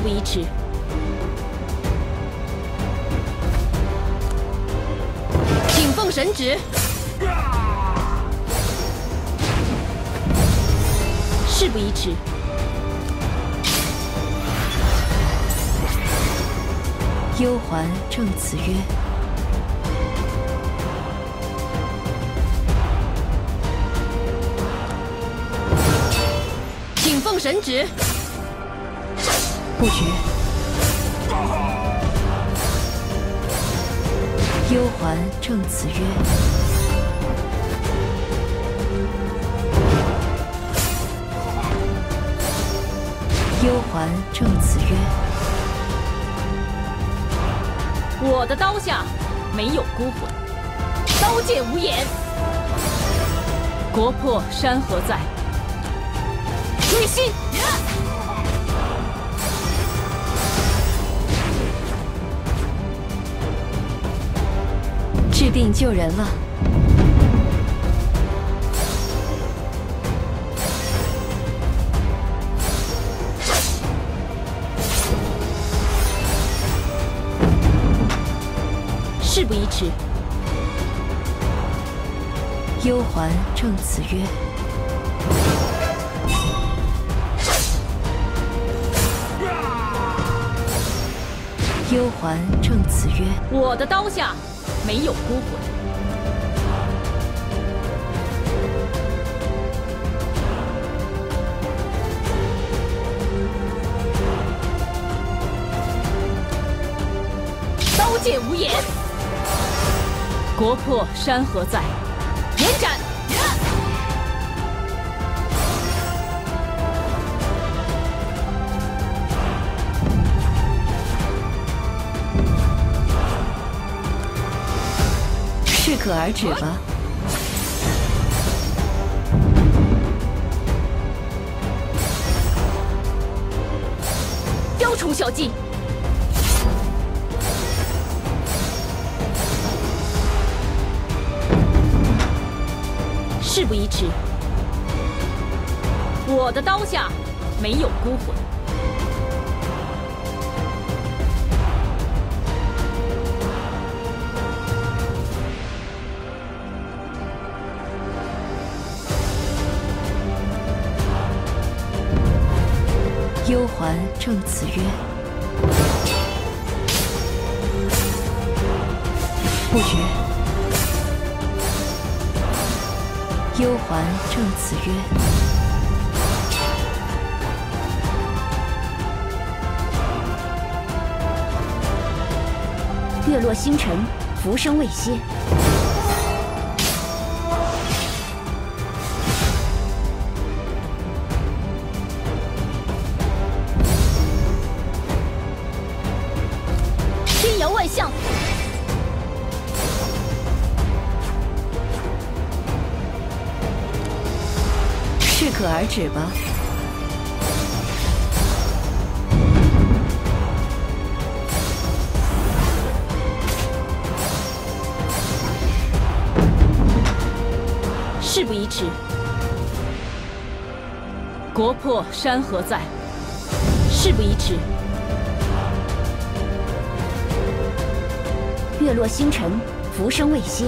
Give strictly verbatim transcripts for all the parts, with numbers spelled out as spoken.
不宜迟。请奉神旨。事不宜迟。 忧还正此曰。 请奉神旨。 不决。忧还正此曰。忧还正此曰。 我的刀下没有孤魂，刀剑无眼。国破山河在。 追星， 制定救人了。 事不宜迟。 忧还正此曰。 忧还正此曰： 我的刀下没有孤魂，刀剑无眼。国破山河在，延斩。 适可而止吧。 雕虫小技，事不宜迟。我的刀下没有孤魂。 忧还正此曰。不决。忧还正此曰。 月落星辰，浮生未歇。 天摇万象， 适可而止吧。 事不宜迟。国破山河在，事不宜迟。 月落星辰，浮生未歇。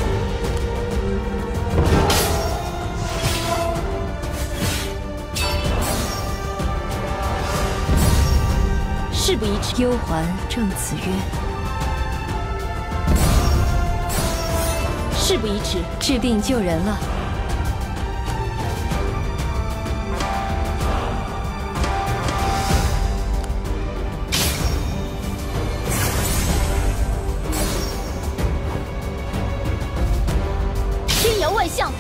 事不宜迟。 忧还正此曰。 事不宜迟。 制定救人了。 万象，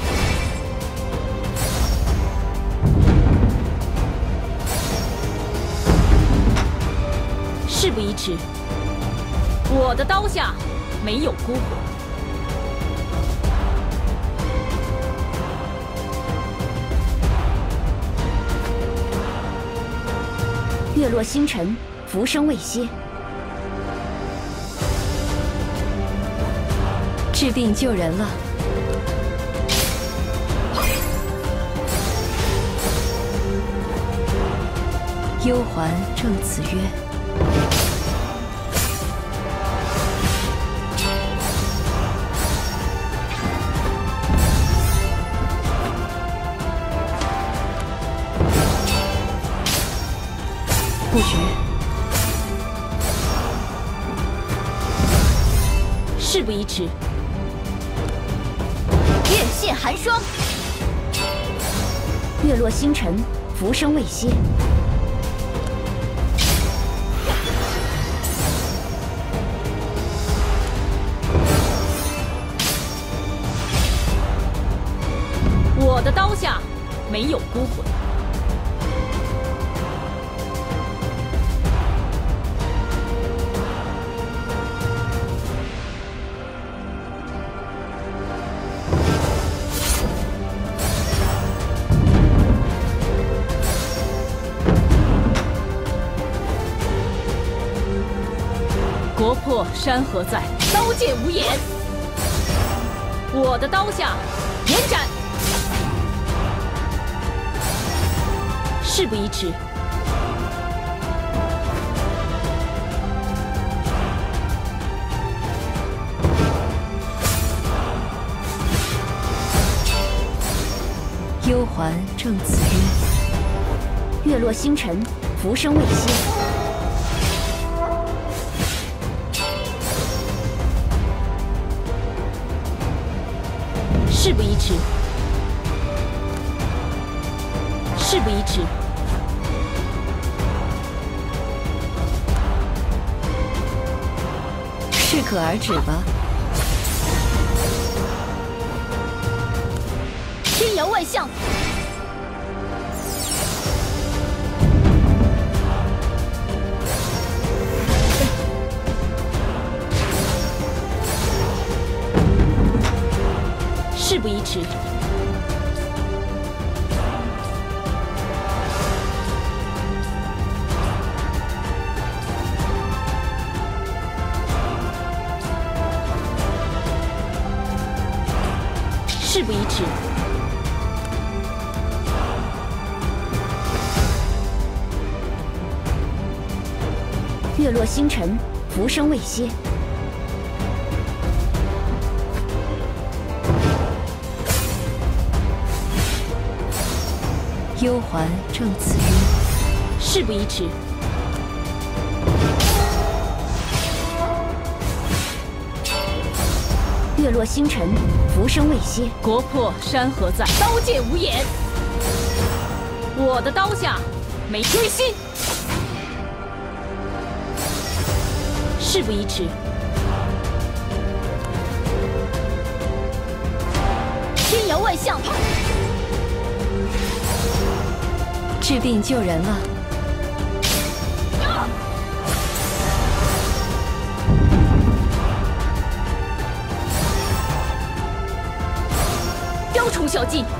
事不宜迟。我的刀下没有孤魂， 月落星辰，浮生未歇。 制定救人了。 幽环正此曰。 不绝， 事不宜迟。 月泄寒霜，月落星辰，浮生未歇。 我的刀下没有孤魂。 国破山河在，刀剑无眼。我的刀下，延斩。事不宜迟。 幽环正此曰。 月落星辰，浮生未歇。 事不宜迟，事不宜迟。 适可而止吧。 天摇万象， 事不宜迟。事不宜迟。 月落星辰，浮生未歇。 幽环正此曰。 事不宜迟。 月落星辰，浮生未歇。 国破山河在，刀剑无眼。我的刀下没追星。事不宜迟。 天摇万象。 治病救人了。 雕虫小技，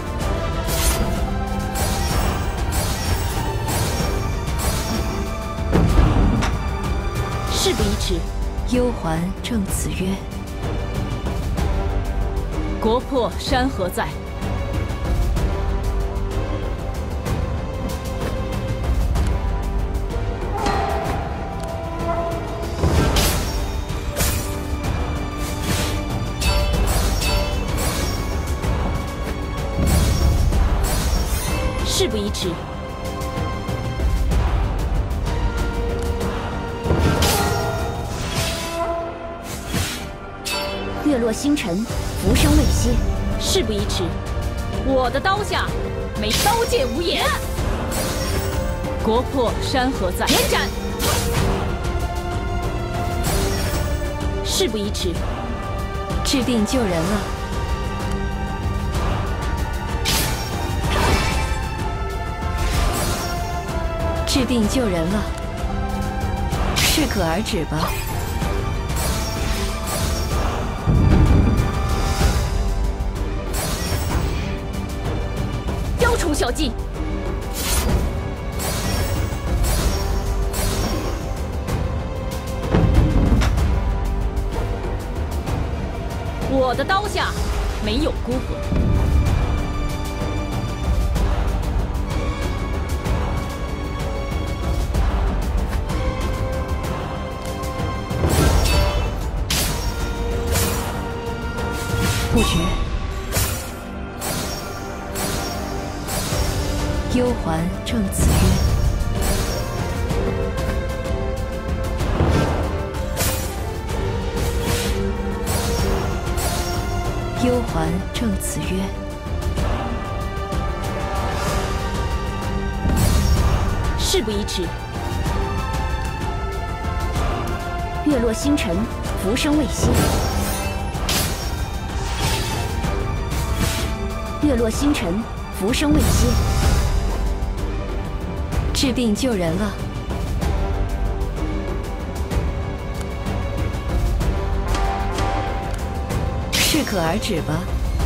事不宜迟。 幽环正此曰。 国破山河在。 事不宜迟。 月落星辰，浮生未歇。 事不宜迟。我的刀下没刀剑无眼。国破山河在，延斩。事不宜迟。 治病救人了。 治病救人了，适可而止吧。 雕虫小技，我的刀下没有孤魂。 不绝。幽还正子曰：幽还正子曰： 事不宜迟。 月落星辰，浮生未歇。月落星辰，浮生未歇。 治病救人了。适可而止吧。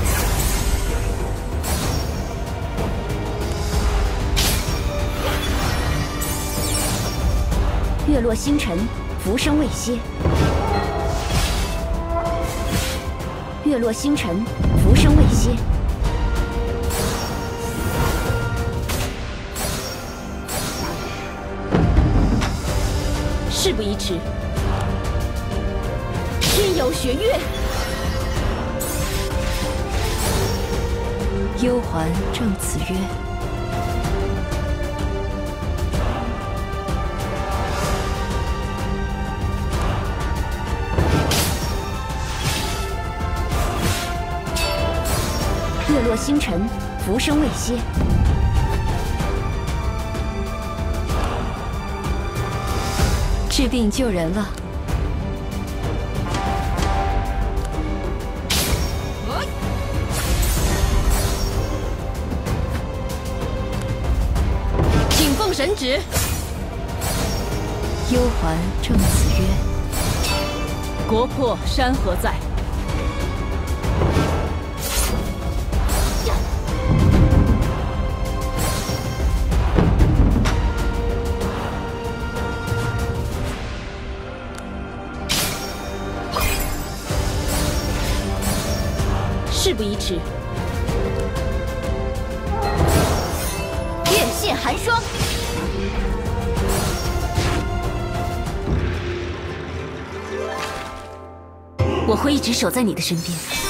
月落星辰，浮生未歇。月落星辰，浮生未歇。 事不宜迟。天有玄月。 幽还正子曰： 月落星辰，浮生未歇。 治病救人了。 请奉神旨。 幽还正子曰： 国破山河在。事不宜迟。 月现寒霜。我会一直守在你的身边。